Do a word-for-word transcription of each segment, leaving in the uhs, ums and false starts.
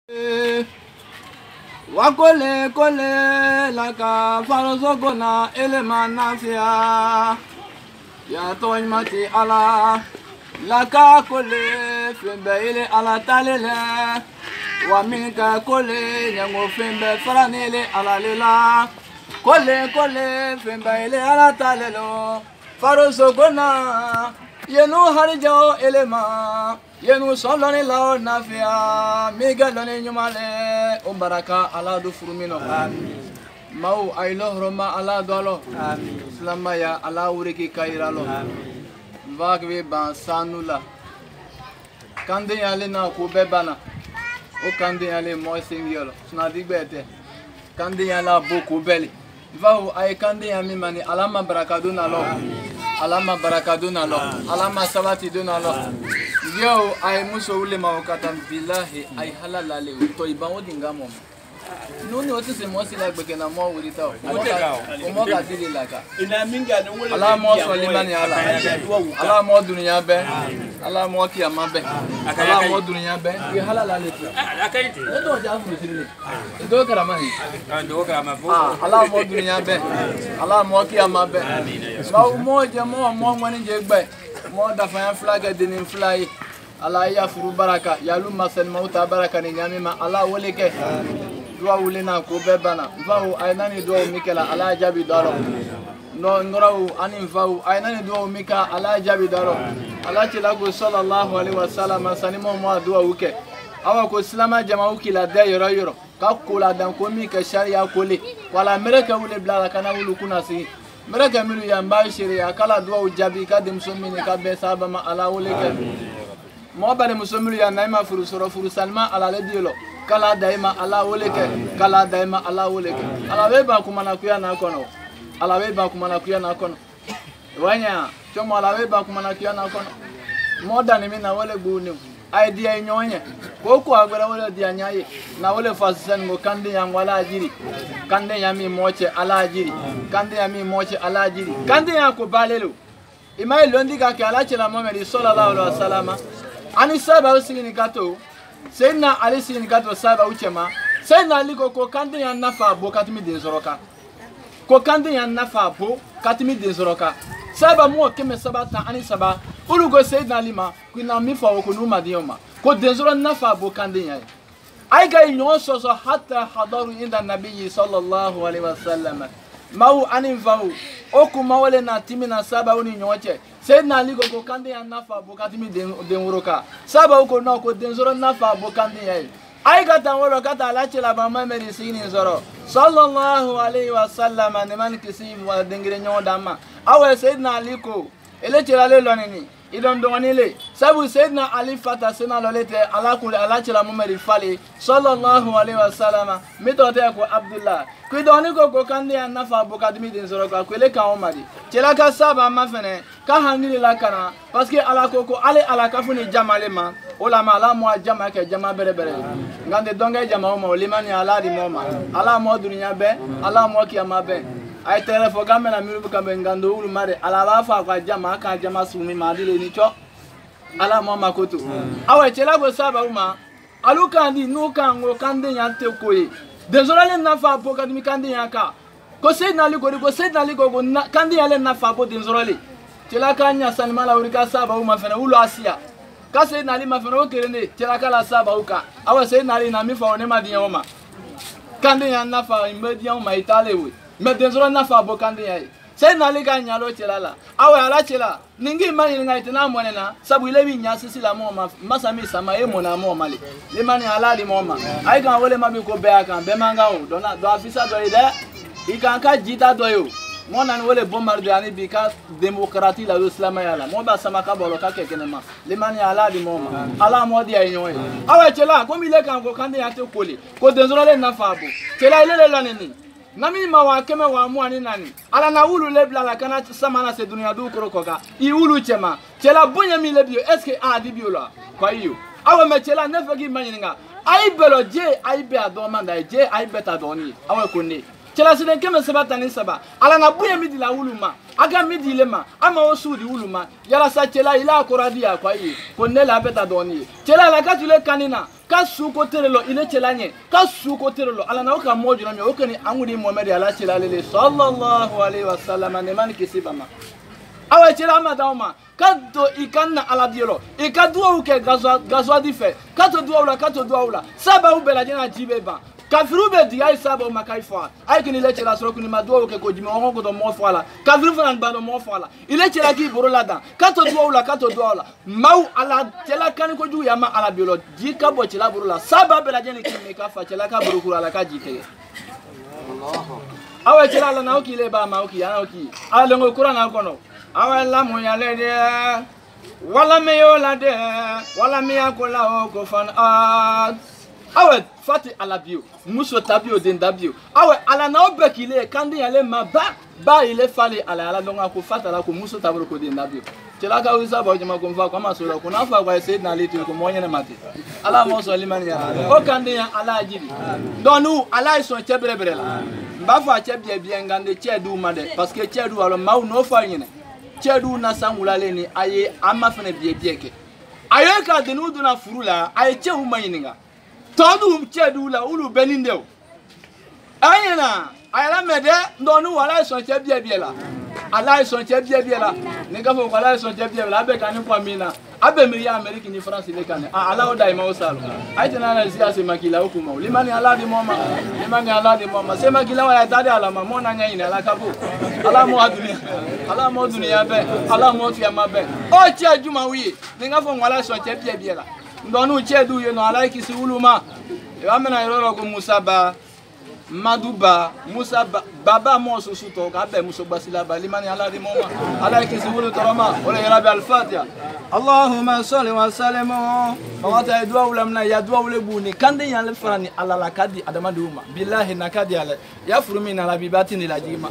Wakole kole laka farosokona elemanafia ya toimati ala laka kole fembe ile ala talele wa minka kole nyango fembe faranele ala lela kole kole fembe ile ala talelo farosokona yenu harjo elema yenu solone lao nafia migalone nyumale umbaraka ala du furumino amin mau ailo roma ala dolo amin islama ya ala uriki kairalo amin vagwe ban sanula kande yale na ko bebana o kande yale mo singiolo sna digbete kande yala boku beli vao ay kande yami mani alama barakadu na lo alama barakadu na lo alama salati do na lo yo ay muso ule mawakata billahi ay halalale to ibawo dingamo nuni watu se mo sila gbeke na mo wurita o mo ka dile laka ina minga no wole ala mo so limani ala ala mo dunya be ala mo ki amabe ala mo dunya be ye halalale ti akaiti e do ja fu sile e do karama hi do karama fo ala mo dunya be ala mo ki amabe ba mo je mo mo ngani je gbe mo da fa flag de ni fly ala ya furu baraka ya lu masal mauta baraka ni nyamima ala woleke dua wulina ko bebana vao ainani dua mikela ala jabi daro no ngorau ani vao ainani dua mika ala jabi daro ala tilago sallallahu alaihi wasallam sanimo mo dua uke awa ko islama jama ukila de yoro yoro ka kula dan ko mika sharia kole wala mereka wule blala kana wulu kuna si mereka milu ya mbashiri akala dua ujabi ka dem somini ka be sabama ala woleke mo bare musomilu ya naima furu soro furu salma ala le diolo kala daima ala woleke kala daima ala woleke ala weba kumana kuya na kono ala weba kumana kuya na kono wanya chomo ala weba kumana kuya na kono moda ni mina wole gunu idea nyonye koko agora wole dia nyaye na wole fasisen ngo kande yango ala ajiri kande yami moche ala ajiri kande yami moche ala ajiri kande yako balelo imai londi ka ke ala chela Muhammad sallallahu alaihi wasallam ani saba usini kato Sena ali sini gato saba uchema sena ali ko ko kande ya nafa bo katimi denzoroka ko kande ya nafa bo katimi denzoroka saba mo keme saba ta ani saba ulugo sena lima kuna mifa ko numa dioma ko denzoro nafa bo kande ya ay ga nyo so so hatta hadaru inda nabiyyi sallallahu alaihi wasallam mau ani vau oku mawale na timina saba uni nyoche sena ali ko ko kande ya nafa bo katimi denzoroka saba uko na ko denzoro nafa bo kande ya ay gata woro kata la chela ba mameri sini zoro sallallahu alaihi wasallam ne man kisim wa dengire nyoda ma awe sayyidina ali ko ele chela le lonini idon donile sabu sayyidina ali fata sena lolete ala kule ala chela mameri fali sallallahu alaihi wasallam mitote ko abdullah ku doni ko ko kande ya nafa bo katimi denzoro ka kwele ka omadi chela ka saba mafene ka hanili la kana parce que ala ko ko ale ala kafuni jamale ma ola ma ala mo jama ke jama bere bere ngande donga jama mo limani ala di moma ala mo dunya be ala mo kiyama be ay telefo gambe na miru ka be ngando ulu mare ala ba fa kwa jama ka jama sumi ma dile ni cho ala mo makoto awe chela go saba uma aluka ndi nuka ngo kande nyante koyi désolé na fa po kadimi kande yaka ko sey na li ko ko sey na li ko kande yale na fa po désolé chela kanya salma la urika saba uma fena ulu asia ka sey na li ma fena o kerende chela kala saba uka awa sey na li na mi fa one ma diyan oma kande ya na fa imbe diyan oma itale we me désolé na fa po kande ya sey na li ka nyalo chela la awa ala chela ningi mani ngai tena monena sabu ile bi nya sisi la moma masami sama e mona moma le le mani ala li moma ai kan wole mabi ko be aka be manga o dona do afisa do ide ikan ka jita do yo mona ni wole bomar do ani bi ka demokrati la islam ya la mo ba sama ka bolo ka kekene ma le mani ala li moma ala mo di ayon e awa chela ko mi le kan ko kande ya te kole ko denzoro le na fa bo chela ile le lanini nami ma wa keme wa mu ani nani ala na wulu le bla la kana sama na se dunia du koro koka i wulu chema chela bonya mi le bio est ce a di bio la kwa hiyo awe me chela ne fegi manyininga ai belo je ai be adoma nda je ai beta doni awe kone chela sine keme sabata ni saba ala na bonya mi di la wulu ma aga mi di le ma ama osu di wulu ma yala sa chela ila koradi ya kwa hiyo kone la beta doni chela la ka tule kanina ka su ko terelo ile chelanye ka su ko terelo ala na ka mojo na mi o kani angudi Muhammad ala chelalele sallallahu alaihi wasallam ne man kisibama awa chela ma dauma kado ikanna ala bielo e kadua uke gazwa gazwa dife kato dua ula kato dua ula saba ubela jena jibeba kafiru be di ay saba makai fa ay kini le chela soro kuni madua uke ko jimi on ko do mo fala kafiru fa nan bando mo fala ile chela ki boro lada kato dua ula kato dua ula mau ala chela kan ko ju yama ala bielo ji ka bo chela boro la saba bela jena kimi ka fa chela ka boro kula la ka jike Allah awa chela la na oki le ba ma oki ana oki ala ngo qur'an ko no awa la mo ya le de wala me yo la de wala me akola o ko fan at awa fati ala bio muso tabio den dabio awa ala na obeki le kandi ya le ma ba ba ile fale ala ala longa ko fata la ko muso tabro ko den dabio tela ka usa ba jama ko fa ko ma so la ko na fa ko se na le to ko mo nyene mate ala mo so liman ya o kandi ya ala jibi donu ala so chebre bre la ba fa chebie bien ngande chedu ma de parce que chedu alo ma no fa nyene chedu na sangulale ni aye ama fene bie bieke aye ka denu duna furula aye chehu mayininga todo chedu la ulu benindeo ayena ayala mede ndonu wala so che bie bie la ala so che bie bie la ne ka fo wala so che bie la be kan kwa mina abe mi ya America ni France le kan ala o dai ma o salo ay tena na sia se makila hukuma limani ala di mama limani ala di mama se makila wa dade ala mama na nya ina ala kabu ala mo adunia ala mo dunia be ala mo tu ya mabe o che ajuma wi ne ka fo wala so che bie bie la ndonu che du yo no ala ki si uluma e amena iroro ko musaba Maduba Musa baba mo so suto ka be muso basila balimani ala di mama ala ki sibulu torama wala rabbi al-fatiha Allahumma salli wa sallim wa ta dua ulamna ya dua ule buni kande ya le farani ala la kadi adama duma billahi nakadi ala ya furumina la bibati ni la jima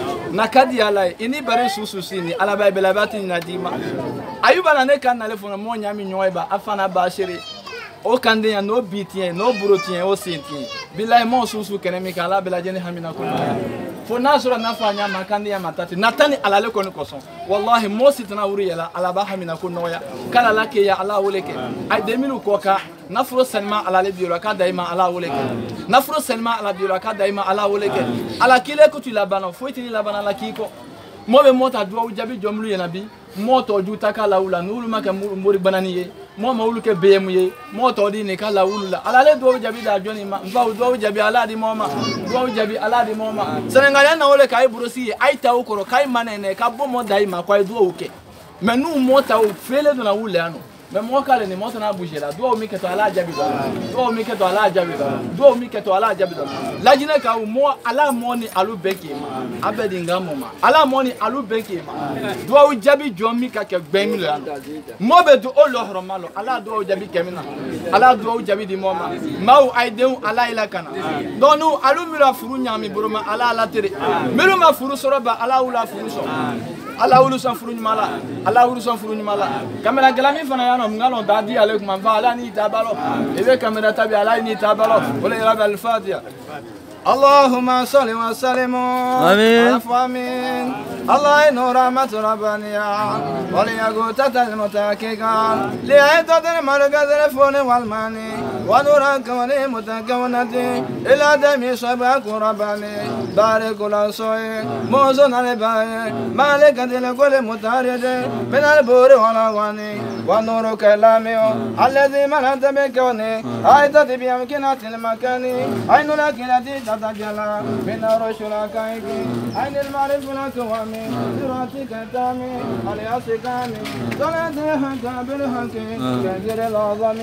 nakadi ala ini bare susu sini ala ba bela bati ni la jima ayuba na ne kan na le fona mo nyami nyoiba afana ba shiri o kande ya no bitien no burotien o sentien billahi mo susu kenemi kala bela jeni hamina ko fo nasura nafanya makande ya matati natani alale ko ko son wallahi mo sitna wuri yala ala ba hamina ko noya kala lake ya ala woleke ay deminu ko ka nafro salma ala le biura ka daima ala woleke nafro salma ala biura ka daima ala woleke ala kile ko tu labana fo itini labana la kiko mo be mota do jabi jomlu yenabi moto juta kala ula nulu maka muri banani ye mo ma ulu ke bemu ye moto di ne kala ulu la ala le do jabi da joni ma mfa do jabi ala di moma do jabi ala di moma senenga na ole kai brosi ai ta ukoro kai manene ka bomo dai ma kwa do uke menu mota o fele do na ule ano me mo kale ni mota na bujela do mi ke to ala jabi do do mi ke to ala jabi do do mi ke to ala jabi do la jine ka mo ala mo ni alu beke ma abedi ngamo ma ala mo ni alu beke ma do jabi jomi ka ke gbemi la mo be do o lo horomalo ala do jabi kemina ala do jabi di mo ma maw ay de ala ila kana do nu alu mi la furu nyami buruma ala ala tere miru ma furu soroba ala ula furu so ala ulu san furu nyumala ala ulu san furu nyumala kamera galami fana yana ngalo dadi alaikum fa ala ni tabalo ebe kamera tabi ala ni tabalo wala rabbi al-fatiha Allahumma salli wa sallim amin amin Allah inna rahmat rabbaniya wa li yaghutata al-mutakika li aytadan marga fone wal mani wa nuraka wa li mutakawnati ila dami sabak rabbani barik la soy mozon al bay malika dil kul mutarid min al bur wala wani wa nuru kalami alladhi malata bikawni aytati bi amkinati al makani aynu lakinati تجلى من رشلك عين المعرف لك ومن صراطك التامي الياسكامي صلاتك بالحق كجر العظم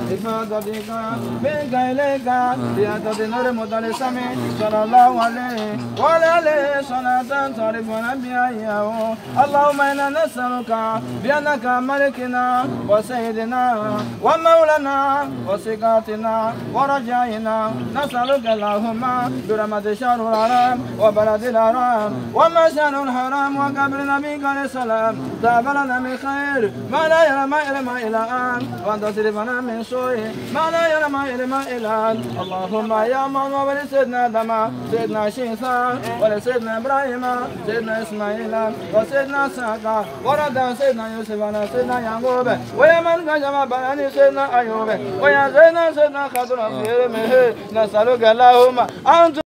إفادتك منك إليك بيدة نور مدلسم صلى الله عليه وعلى آله صلاة تعرفنا بها اللهم إنا نسألك بأنك ملكنا وسيدنا ومولانا وثقتنا ورجائنا نسألك اللهم برحمة شهر الحرام وبلد الحرام ومشهد الحرام وقبر نبيك عليه السلام تابلنا من خير ما لا يرى ما إلى ما إلى أن وأن تصرفنا من سوء ما لا يرى ما إلى ما إلى أن اللهم يا من ولسيدنا دما سيدنا شيثا ولسيدنا إبراهيم سيدنا إسماعيل وسيدنا ساقا ورد سيدنا يوسف سيدنا يعقوب ويا من كجمع بني سيدنا أيوب ويا سيدنا سيدنا خضر في علمه نسألك اللهم أن